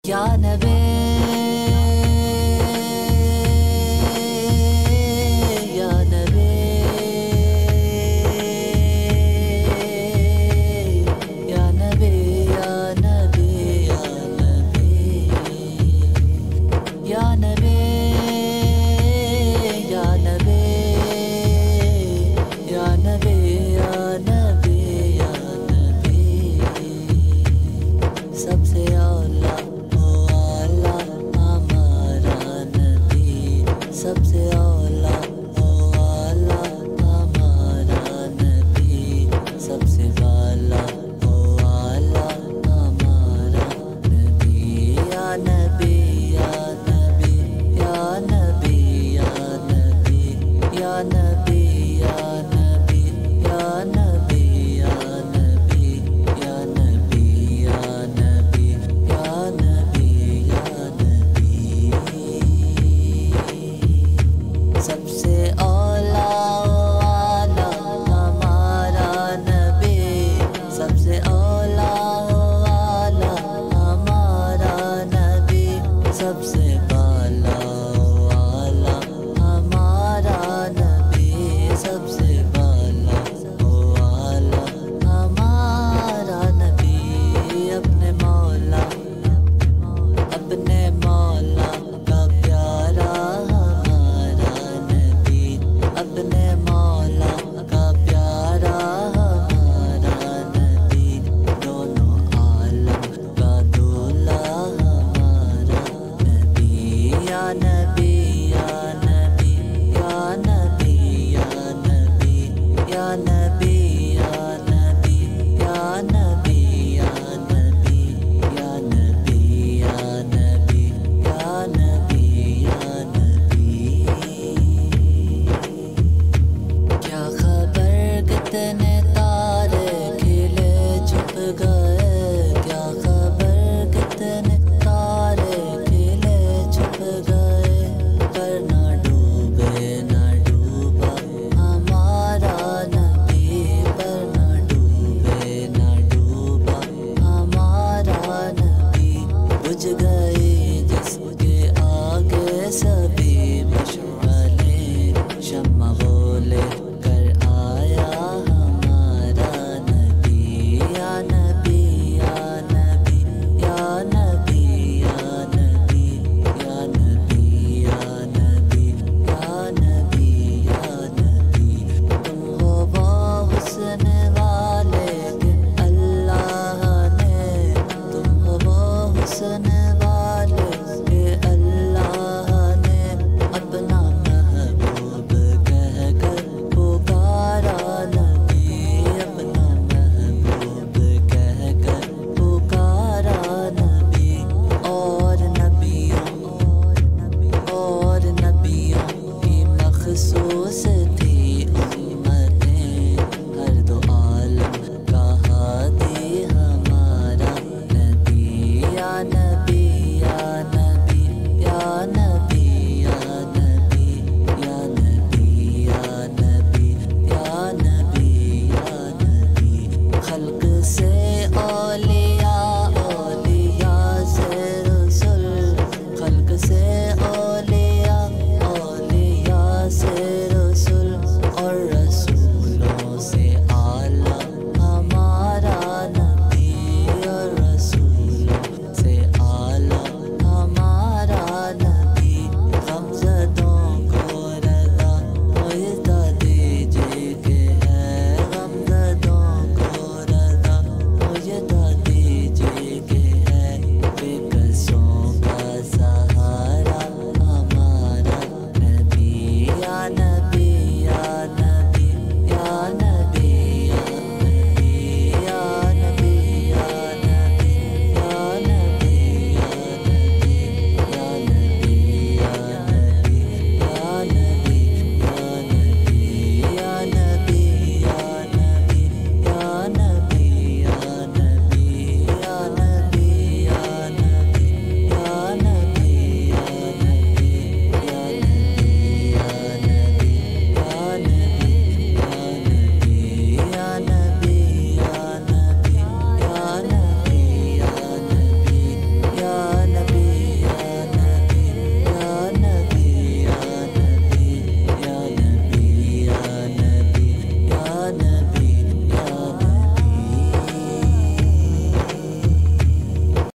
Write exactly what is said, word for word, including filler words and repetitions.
یا نبی یا نبی یا نبی یا نبی یا نبی یا نبی یا نبی یا نبی یا نبی سب سے اعلیٰ سب سے اعلیٰ اعلیٰ ہمارا نبی سب سے والا اعلیٰ ہمارا نبی یا نبی یا نبی یا نبی یا نبی یا نبی یا نبی یا نبی یا نبی یا نبی یا نبی یا نبی یا نبی سب سے اعلیٰ اعلیٰ ہمارا نبی سب سے اعلیٰ اعلیٰ ہمارا نبی سب سے بالا اعلیٰ ہمارا نبی سب سے بالا اعلیٰ ہمارا نبی اپنے مولا اپنے مولا کا پیارا اپنے مولا کا پیارا ہمارا نبی دونوں عالم کا دولا ہمارا نبی یا نبی یا نبی یا نبی یا نبی یا نبی یا نبی یا نبی یا نبی یا نبی یا نبی یا نبی یا نبی کیا خبر کتنے تارے کھلے چھپ گئے کیا خبر کتنے تارے کھلے چھپ گئے پر نہ ڈوبے نہ ڈوبا ہمارا نبی پر نہ ڈوبے نہ ڈوبا ہمارا نبی بجھ گئے جس کے